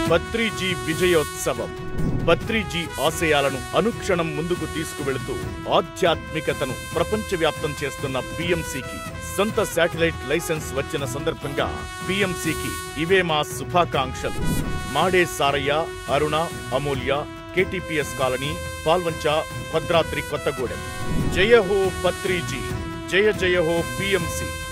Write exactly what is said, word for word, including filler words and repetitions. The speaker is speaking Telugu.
బత్రీజీ విజయోత్సవం. బత్రీజీ ఆశయాలను అనుక్షణం ముందుకు తీసుకువెళుతూ ఆధ్యాత్మికతను ప్రపంచవ్యాప్తం చేస్తున్న పీఎంసీకి సొంత శాటిలైట్ లైసెన్స్ వచ్చిన సందర్భంగా పీఎంసీకి ఇవే మా శుభాకాంక్షలు. Made Sarayya, Aruna, Amulya, KTPS colony, Palvancha, Bhadradri Kothagudem. జయ హో బత్రీజీ, జయ జయ హో పీఎంసీ.